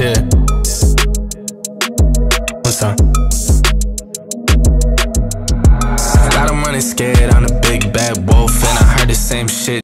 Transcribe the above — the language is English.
Yeah. What's up? A lot of money scared, I'm the big bad wolf, and I heard the same shit.